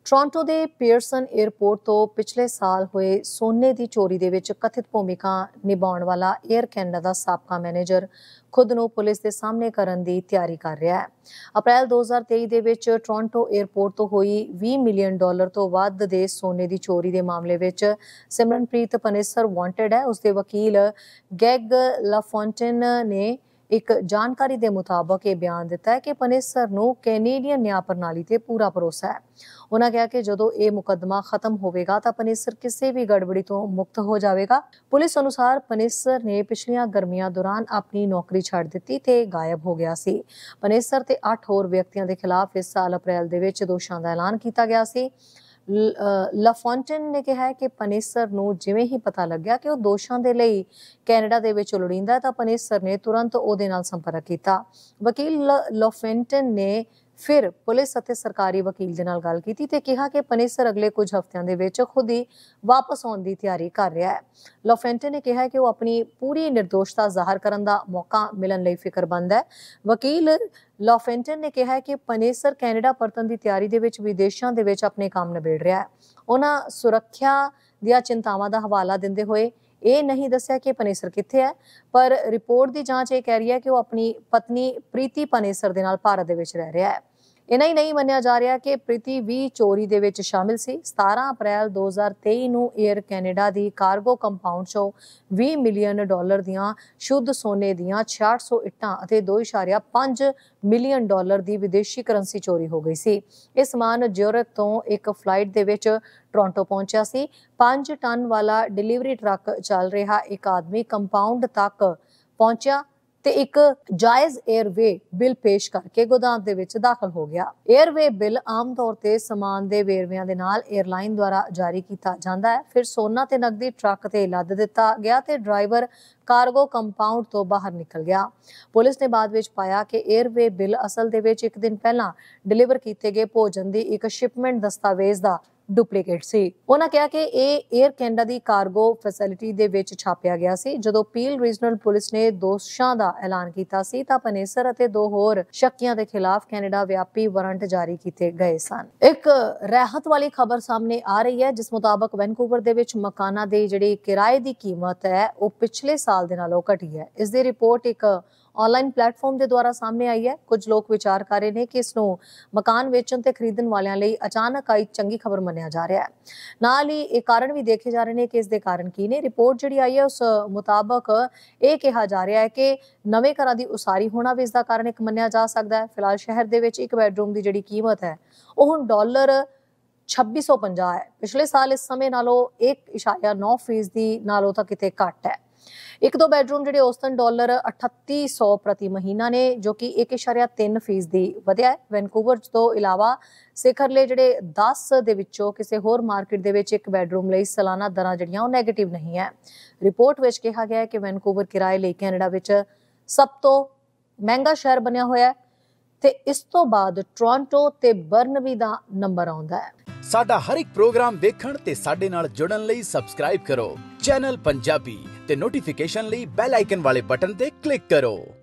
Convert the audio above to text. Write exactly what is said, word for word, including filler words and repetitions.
Toronto ਦੇ Pearson airport ਤੋਂ ਪਿਛਲੇ ਸਾਲ ਹੋਏ ਸੋਨੇ ਦੀ ਚੋਰੀ ਦੇ ਵਿੱਚ ਕਥਿਤ ਭੂਮਿਕਾ ਨਿਭਾਉਣ ਵਾਲਾ 에ਅਰ ਕੈਨੇਡਾ ਦਾ ਸਾਬਕਾ ਮੈਨੇਜਰ ਖੁਦ ਨੂੰ ਪੁਲਿਸ ਦੇ ਸਾਹਮਣੇ ਕਰਨ ਦੀ ਤਿਆਰੀ ਕਰ ਰਿਹਾ ਹੈ। ਅਪ੍ਰੈਲ ਦੋ ਹਜ਼ਾਰ ਤੇਈ ਦੇ ਵਿੱਚ ਟੋਰਾਂਟੋ 에ਅਰਪੋਰਟ ਤੋਂ ਹੋਈ ਵੀਹ ਮਿਲੀਅਨ ਡਾਲਰ ਤੋਂ ਵੱਧ ਦੇ ਸੋਨੇ ਦੀ ਚੋਰੀ ਦੇ ਮਾਮਲੇ ਵਿੱਚ ਸਿਮਰਨਪ੍ਰੀਤ ਪਨੇਸਰ ਵਾਂਟਡ ਹੈ। ਉਸਦੇ ਵਕੀਲ ਗੈਗ ਲਾਫੋਂਟੇਨ ਨੇ ਇੱਕ ਜਾਣਕਾਰੀ ਦੇ ਮੁਤਾਬਕ ਇਹ ਬਿਆਨ ਦਿੱਤਾ ਹੈ ਕਿ ਪਨੇਸਰ ਨੂੰ ਕੈਨੇਡੀਅਨ ਨਿਆਂ ਪ੍ਰਣਾਲੀ ਤੇ ਪੂਰਾ ਭਰੋਸਾ ਹੈ। ਉਹਨਾਂ ਕਿਹਾ ਕਿ ਜਦੋਂ ਇਹ ਮੁਕੱਦਮਾ ਖਤਮ ਹੋਵੇਗਾ ਤਾਂ ਪਨੇਸਰ ਕਿਸੇ ਵੀ ਗੜਬੜੀ ਤੋਂ ਮੁਕਤ ਹੋ ਜਾਵੇਗਾ। ਪੁਲਿਸ ਅਨੁਸਾਰ ਪਨੇਸਰ ਨੇ ਪਿਛਲੀਆਂ ਗਰਮੀਆਂ ਦੌਰਾਨ ਆਪਣੀ ਨੌਕਰੀ ਛੱਡ ਦਿੱਤੀ ਤੇ ਗਾਇਬ ਹੋ ਗਿਆ ਸੀ। ਪਨੇਸਰ ਤੇ ਅੱਠ ਹੋਰ ਵਿਅਕਤੀਆਂ ਦੇ ਖਿਲਾਫ ਇਸ ਸਾਲ ਅਪ੍ਰੈਲ ਦੇ ਵਿੱਚ ਦੋਸ਼ਾਂ ਦਾ ਐਲਾਨ ਕੀਤਾ ਗਿਆ ਸੀ। ਲਾਫੋਂਟੇਨ ਨੇ ਕਿਹਾ ਕਿ ਪਨੇਸਰ ਨੂੰ ਜਿਵੇਂ ਹੀ ਪਤਾ ਲੱਗਿਆ ਕਿ ਉਹ ਦੋਸ਼ਾਂ ਦੇ ਲਈ ਕੈਨੇਡਾ ਦੇ ਵਿੱਚ ਲੋੜੀਂਦਾ ਹੈ ਤਾਂ ਪਨੇਸਰ ਨੇ ਤੁਰੰਤ ਉਹਦੇ ਨਾਲ ਸੰਪਰਕ ਕੀਤਾ। ਵਕੀਲ ਲਾਫੋਂਟੇਨ ਨੇ ਫਿਰ ਪੁਲਿਸ ਅਤੇ ਸਰਕਾਰੀ ਵਕੀਲ ਦੇ ਨਾਲ ਗੱਲ ਕੀਤੀ ਤੇ ਕਿਹਾ ਕਿ ਪਨੇਸਰ ਅਗਲੇ ਕੁਝ ਹਫ਼ਤਿਆਂ ਦੇ ਵਿੱਚ ਖੁਦ ਹੀ ਵਾਪਸ ਆਉਣ ਦੀ ਤਿਆਰੀ ਕਰ ਰਿਹਾ ਹੈ। ਲਾਫੋਂਟੇਨ ਨੇ ਕਿਹਾ ਕਿ ਉਹ ਆਪਣੀ ਪੂਰੀ ਨਿਰਦੋਸ਼ਤਾ ਜ਼ਾਹਰ ਕਰਨ ਦਾ ਮੌਕਾ ਮਿਲਣ ਲਈ ਫਿਕਰਮੰਦ ਹੈ। ਵਕੀਲ ਲਾਫੋਂਟੇਨ ਨੇ ਕਿਹਾ ਕਿ ਪਨੇਸਰ ਕੈਨੇਡਾ ਪਰਤਣ ਦੀ ਤਿਆਰੀ ਦੇ ਵਿੱਚ ਵਿਦੇਸ਼ਾਂ ਦੇ ਵਿੱਚ ਆਪਣੇ ਕੰਮ ਨਿਬੇੜ ਰਿਹਾ ਹੈ। ਉਹਨਾਂ ਸੁਰੱਖਿਆ ਦੀਆਂ ਚਿੰਤਾਵਾਂ ਦਾ ਹਵਾਲਾ ਦਿੰਦੇ ਹੋਏ ਇਹ ਨਹੀਂ ਦੱਸਿਆ ਕਿ ਪਨੇਸਰ ਕਿੱਥੇ ਹੈ, ਪਰ ਰਿਪੋਰਟ ਦੀ ਜਾਂਚ ਇਹ ਕਹਿ ਰਹੀ ਹੈ ਕਿ ਉਹ ਆਪਣੀ ਪਤਨੀ ਪ੍ਰੀਤੀ ਪਨੇਸਰ ਦੇ ਨਾਲ ਭਾਰਤ ਦੇ ਵਿੱਚ ਰਹਿ ਰਿਹਾ ਹੈ। ਇਨਾ ਹੀ ਨਹੀਂ ਮੰਨਿਆ ਜਾ ਰਿਹਾ ਕਿ ਪ੍ਰੀਤੀ ਵੀ ਚੋਰੀ ਦੇ ਵਿੱਚ ਸ਼ਾਮਿਲ ਸੀ। ਸਤਾਰਾਂ ਅਪ੍ਰੈਲ ਦੋ ਹਜ਼ਾਰ ਤੇਈ ਨੂੰ 에ਅਰ ਕੈਨੇਡਾ ਦੀ ਕਾਰਗੋ ਕੰਪਾਊਂਡ ਚੋਂ ਵੀਹ ਮਿਲੀਅਨ ਡਾਲਰ ਦੀਆਂ ਸ਼ੁੱਧ ਸੋਨੇ ਦੀਆਂ ਛਿਆਹਠ ਸੌ ਇੱਟਾਂ ਅਤੇ ਦੋ ਇਸ਼ਾਰੀਆ ਪੰਜ ਮਿਲੀਅਨ ਡਾਲਰ ਦੀ ਵਿਦੇਸ਼ੀ ਕਰੰਸੀ ਚੋਰੀ ਹੋ ਗਈ ਸੀ। ਇਹ ਸਮਾਨ ਜਿਊਰਿਖ ਤੋਂ ਇੱਕ ਫਲਾਈਟ ਦੇ ਵਿੱਚ ਟੋਰਾਂਟੋ ਪਹੁੰਚਿਆ ਸੀ। ਪੰਜ ਟਨ ਵਾਲਾ ਡਿਲੀਵਰੀ ਟਰੱਕ ਚੱਲ ਰਿਹਾ ਇੱਕ ਆਦਮੀ ਕੰਪਾਊਂਡ ਤੱਕ ਪਹੁੰਚਿਆ ਤੇ ਇੱਕ ਜਾਇਜ਼ 에ਅਰਵੇ ਬਿੱਲ ਪੇਸ਼ ਕਰਕੇ ਗੋਦਾਮ ਦੇ ਵਿੱਚ ਦਾਖਲ ਹੋ ਗਿਆ। 에ਅਰਵੇ ਬਿੱਲ ਆਮ ਤੌਰ ਤੇ ਸਮਾਨ ਦੇ ਵੇਰਵਿਆਂ ਦੇ ਨਾਲ 에ਅਰਲਾਈਨ ਦੁਆਰਾ ਜਾਰੀ ਕੀਤਾ ਜਾਂਦਾ ਹੈ। ਫਿਰ ਸੋਨਾ ਤੇ ਨਕਦੀ ਟਰੱਕ ਤੇ ਲੱਦ ਦਿੱਤਾ ਗਿਆ ਤੇ ਡਰਾਈਵਰ ਕਾਰਗੋ ਕੰਪਾਊਂਡ ਤੋਂ ਬਾਹਰ ਨਿਕਲ ਗਿਆ। ਪੁਲਿਸ ਨੇ ਬਾਅਦ ਵਿੱਚ ਪਾਇਆ ਕਿ 에ਅਰਵੇ ਬਿੱਲ ਅਸਲ ਦੇ ਵਿੱਚ ਇੱਕ ਦਿਨ ਪਹਿਲਾਂ ਡਿਲੀਵਰ ਕੀਤੇ ਗਏ ਭੋਜਨ ਦੀ ਇੱਕ ਸ਼ਿਪਮੈਂਟ ਦਸਤਾਵੇਜ਼ ਦਾ ਡੁਪਲੀਕੇਟ ਸੀ। ਉਹਨਾਂ ਕਿਹਾ ਕਿ ਇਹ 에ਅਰ ਕੈਨੇਡਾ ਦੀ ਕਾਰਗੋ ਫੈਸਿਲਿਟੀ ਦੇ ਵਿੱਚ ਛਾਪਿਆ ਗਿਆ ਸੀ। ਜਦੋਂ ਪੀਲ ਰੀਜਨਲ ਪੁਲਿਸ ਨੇ ਦੋਸ਼ਾਂ ਦਾ ਐਲਾਨ ਕੀਤਾ ਸੀ ਤਾਂ ਪਨੇਸਰ ਅਤੇ ਦੋ ਹੋਰ ਸ਼ੱਕੀਆਂ ਦੇ ਖਿਲਾਫ ਕੈਨੇਡਾ ਵਿਆਪੀ ਵਾਰੰਟ ਜਾਰੀ ਕੀਤੇ ਗਏ ਸਨ। ਇੱਕ ਰਾਹਤ ਵਾਲੀ ਖਬਰ ਸਾਹਮਣੇ ਆ ਰਹੀ ਹੈ, ਜਿਸ ਮੁਤਾਬਕ ਵੈਨਕੂਵਰ ਦੇ ਵਿੱਚ ਮਕਾਨਾਂ ਦੀ ਜਿਹੜੀ ਕਿਰਾਏ ਦੀ ਕੀਮਤ ਹੈ ਉਹ ਪਿਛਲੇ ਸਾਲ ਦੇ ਨਾਲੋਂ ਘਟੀ ਹੈ। ਇਸ ਦੀ ਰਿਪੋਰਟ ਇੱਕ ਆਨਲਾਈਨ ਪਲੇਟਫਾਰਮ ਦੇ ਦੁਆਰਾ ਸਾਹਮਣੇ ਆਈ ਹੈ। ਕੁਝ ਲੋਕ ਵਿਚਾਰ ਕਰ ਰਹੇ ਨੇ ਕਿ ਇਸ ਨੂੰ ਮਕਾਨ ਵੇਚਣ ਤੇ ਖਰੀਦਣ ਵਾਲਿਆਂ ਲਈ ਅਚਾਨਕ ਆਈ ਚੰਗੀ ਖਬਰ ਮੰਨਿਆ ਜਾ ਰਿਹਾ ਹੈ। ਨਾਲ ਹੀ ਇਹ ਕਾਰਨ ਵੀ ਦੇਖੇ ਜਾ ਰਹੇ ਨੇ ਕਿ ਇਸ ਦੇ ਕਾਰਨ ਕੀ ਨੇ। ਰਿਪੋਰਟ ਜਿਹੜੀ ਆਈ ਹੈ ਉਸ ਮੁਤਾਬਕ ਇਹ ਕਿਹਾ ਜਾ ਰਿਹਾ ਹੈ ਕਿ ਨਵੇਂ ਘਰਾਂ ਦੀ ਉਸਾਰੀ ਹੋਣਾ ਵੀ ਇਸ ਦਾ ਕਾਰਨ ਇੱਕ ਮੰਨਿਆ ਜਾ ਸਕਦਾ ਹੈ। ਫਿਲਹਾਲ ਸ਼ਹਿਰ ਦੇ ਵਿੱਚ ਇੱਕ ਬੈਡਰੂਮ ਦੀ ਜਿਹੜੀ ਕੀਮਤ ਹੈ ਉਹ ਹੁਣ ਡਾਲਰ ਛੱਬੀ ਸੌ ਪੰਜਾਹ ਹੈ। ਪਿਛਲੇ ਸਾਲ ਇਸ ਸਮੇਂ ਨਾਲੋਂ ਇੱਕ ਇਸ਼ਾਰੀਆ ਨੌ ਫੀਸਦੀ ਨਾਲੋਂ ਤਾਂ ਕਿਤੇ ਘੱਟ ਹੈ। ਇੱਕ ਦੋ ਬੈਡਰੂਮ ਜਿਹੜੇ ਔਸਤਨ ਡਾਲਰ ਅਠੱਤੀ ਸੌ ਪ੍ਰਤੀ ਮਹੀਨਾ ਨੇ, ਜੋ ਕਿ ਇੱਕ ਇਸ਼ਾਰੀਆ ਤਿੰਨ ਫੀਸਦੀ ਵਧਿਆ ਹੈ। ਵੈਨਕੂਵਰ ਤੋਂ ਇਲਾਵਾ ਸਿਖਰਲੇ ਜਿਹੜੇ ਦਸ ਦੇ ਵਿੱਚੋਂ ਕਿਸੇ ਹੋਰ ਮਾਰਕੀਟ ਦੇ ਵਿੱਚ ਇੱਕ ਬੈਡਰੂਮ ਲਈ ਸਾਲਾਨਾ ਦਰਾਂ ਜਿਹੜੀਆਂ ਉਹ ਨੈਗੇਟਿਵ ਨਹੀਂ ਹੈ। ਰਿਪੋਰਟ ਵਿੱਚ ਕਿਹਾ ਗਿਆ ਹੈ ਕਿ ਵੈਨਕੂਵਰ ਕਿਰਾਏ ਲਈ ਕੈਨੇਡਾ ਵਿੱਚ ਸਭ ਤੋਂ ਮਹਿੰਗਾ ਸ਼ਹਿਰ ਬਣਿਆ ਹੋਇਆ ਹੈ ਤੇ ਇਸ ਤੋਂ ਬਾਅਦ ਟੋਰਾਂਟੋ ਤੇ ਬਰਨਬੀ ਦਾ ਨੰਬਰ ਆਉਂਦਾ ਹੈ। ਸਾਡਾ ਹਰ ਇੱਕ ਪ੍ਰੋਗਰਾਮ ਦੇਖਣ ਤੇ ਸਾਡੇ ਨਾਲ ਜੁੜਨ ਲਈ ਸਬਸਕ੍ਰਾਈਬ ਕਰੋ ਚੈਨਲ ਪੰਜਾਬੀ ਤੇ ਨੋਟੀਫਿਕੇਸ਼ਨ ਲਈ ਬੈਲ ਆਈਕਨ ਵਾਲੇ ਬਟਨ ਤੇ ਕਲਿੱਕ ਕਰੋ।